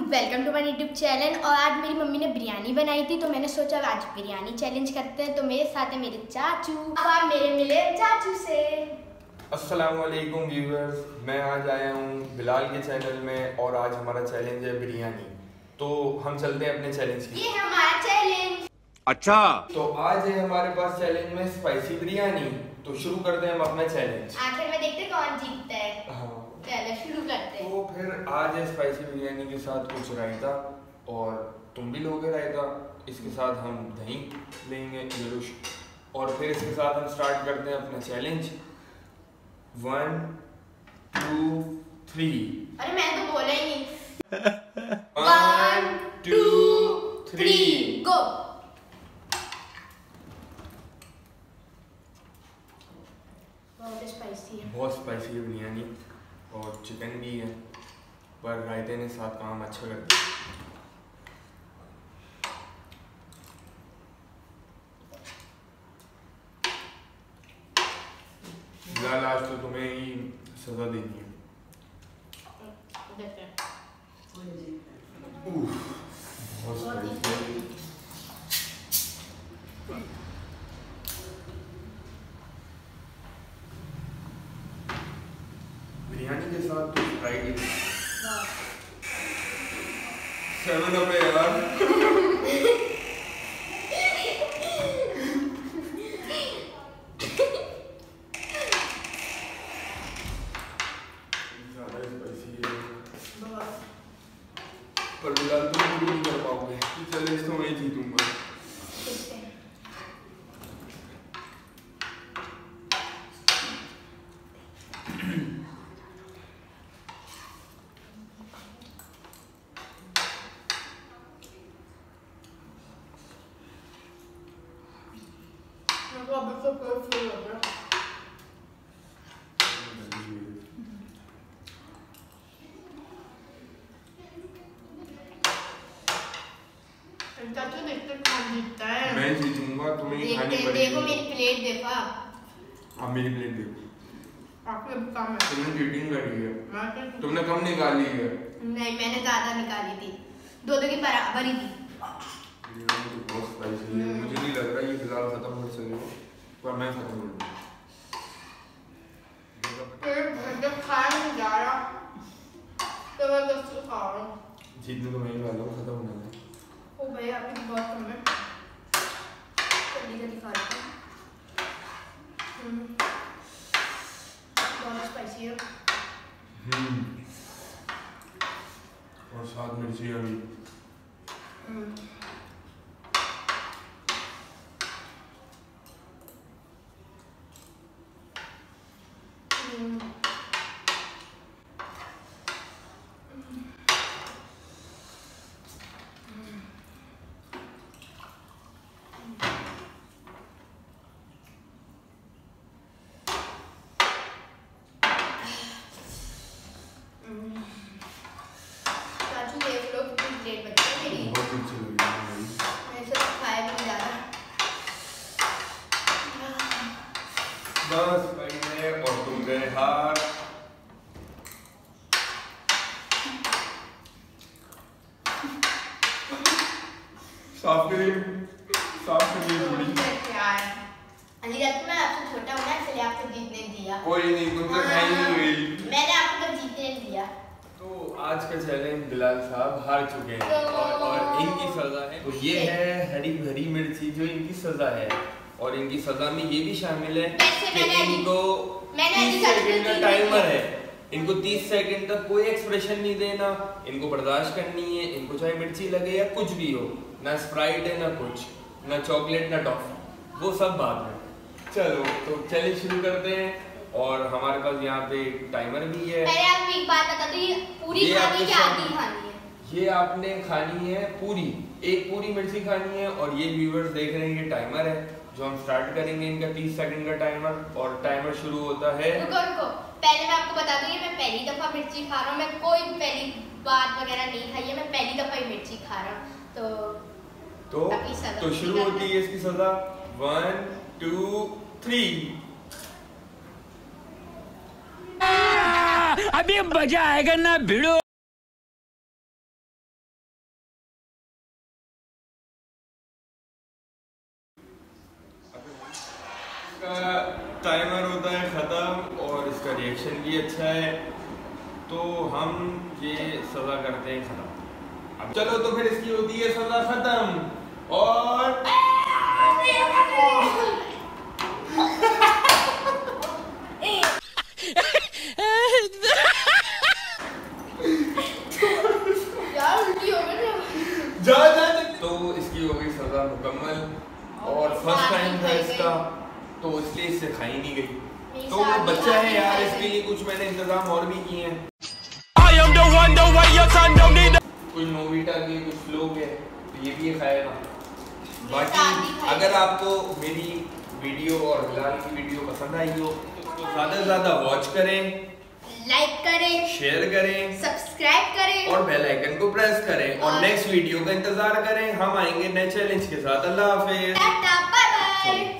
Welcome to my YouTube channel. और आज मेरी मम्मी ने बिरयानी बनाई थी तो मैंने सोचा आज बिरयानी चैलेंज करते हैं। तो मेरे साथ है मेरे चाचू। अब आप मेरे मिले चाचू से। अस्सलाम वालेकुम व्यूअर्स, मैं आज आया हूँ बिलाल के चैनल में और आज हमारा चैलेंज है बिरयानी। तो हम चलते हैं अपने चैलेंज की। ये है हमारा चैलेंज। अच्छा, तो आज है हमारे पास चैलेंज में स्पाइसी बिरयानी। तो शुरू करते हैं हम अपना चैलेंज। आखिर में देखते हैं कौन जीतता है। हाँ, चलो शुरू करते हैं। तो फिर आज है स्पाइसी बिरयानी के साथ कुछ रायता, और तुम भी लोगे रायता। इसके साथ हम दही लेंगे जरूर, और फिर इसके साथ हम स्टार्ट करते हैं अपना चैलेंज। 1 2 3। अरे मैंने तो बोला ही नहीं। 1 2 3 गो। बहुत स्पाइसी है। बहुत स्पाइसी है बिरयानी, और चिकन भी है, पर रायते ने साथ काम अच्छा कर दिया। बिलाल, आज तो तुम्हें ही सजा देनी है। बहुत स्पाइसी है। बिरयानी के साथ तो स्प्राइट 7 अप है यार। ज़्यादा स्पाइसी है, पर बिलाल तुम पूरी नहीं कर पाओगे। चैलेंज तो मैं ही जीतूंगा। चाचू देखते कौन जीतता है। मैं जीतूंगा, तुम्हें ही खानी पड़ेगी। देखो मेरी प्लेट देखो आप। हाँ, मेरी प्लेट देखो। आपके काम है। तुमने चीटिंग करी है। मैं तुमने कम निकाली है। नहीं, मैंने ज्यादा निकाली थी। दो की बराबर ही थी। तो बहुत स्पाइसी है। मुझे नहीं लग रहा ये फिलहाल खत्म कर सकेगा, पर मैं खत्म कर दूंगा। जब खाया नहीं जा रहा तो मैं दोस्तों खा रहा हूँ। जीतने तो मैं ही वाला हूँ, खत्म होने में। ओ भाई आपकी बहुत कम है। जल्दी जल्दी खा रहा हूँ। बहुत स्पाइसी है। और साथ मिर्ची अभी। चाचू देख लो कितनी प्लेट बची है मेरी। बहुत मिर्ची लगी है। मेरे से तो खाया भी नहीं जा रहा। बस भाई ने और तुम गए हार। साफ करिए, साफ करिए थोड़ी। अली रात मैं आपसे छोटा हूँ ना, इसलिए आपको जीतने दिया। कोई नहीं, तुमसे खाई नहीं गई। मैंने आपको जीतने दिया। तो आज का चैलेंज बिलाल साहब हार चुके हैं, और इनकी सजा है, तो ये है हरी भरी मिर्ची जो इनकी सजा है। और इनकी सजा में ये भी शामिल है कि इनको 30 सेकंड का टाइमर है। इनको 30 सेकंड तक कोई एक्सप्रेशन नहीं देना, इनको बर्दाश्त करनी है। इनको चाहे मिर्ची लगे या कुछ भी हो, ना स्प्राइट है ना कुछ, ना चॉकलेट ना टॉफी, वो सब बात है। चलो तो चलिए शुरू करते हैं। और हमारे पास यहाँ पे टाइमर भी है। पहले आप एक बात बता दो, ये पूरी खानी है आधी खानी है? ये आपने खानी है पूरी, एक पूरी मिर्ची खानी है। और ये व्यूअर्स देख रहे हैं, ये टाइमर है जो हम स्टार्ट करेंगे। इनका 30 सेकंड का टाइमर, और टाइमर शुरू होता है। रुको रुको, पहले मैं आपको बता दूं, ये मैं पहली दफा मिर्ची खा रहा हूँ। मैं कोई पहली बात वगैरह नहीं खाई है, मैं पहली दफा ही मिर्ची खा रहा हूँ। तो शुरू होती है इसकी सजा। 1 2 3। अभी मजा आएगा ना भिड़ो। टाइमर होता है ख़त्म और इसका रिएक्शन भी अच्छा है, तो हम ये सज़ा करते हैं ख़त्म। अब चलो तो फिर इसकी होती है सज़ा ख़त्म और तो इसकी हो गई सज़ा मुकम्मल और फर्स्ट टाइम था इसका, तो इसलिए इससे खाई नहीं गई। तो वो बच्चा है यार, इसके लिए कुछ मैंने इंतजाम और भी किए हैं। कुछ नोविटा के कुछ लोग हैं, तो ये भी खाएगा। बाकी अगर आपको मेरी वीडियो और बिलाल की वीडियो पसंद आई हो तो ज़्यादा से ज़्यादा वॉच करें, लाइक करें, शेयर करें, सब्सक्राइब करें और बेल आइकन को प्रेस करें और नेक्स्ट वीडियो का इंतजार करें। हम आएंगे नए चैलेंज के साथ। अल्लाह हाफिज़, टाटा, बाय बाय।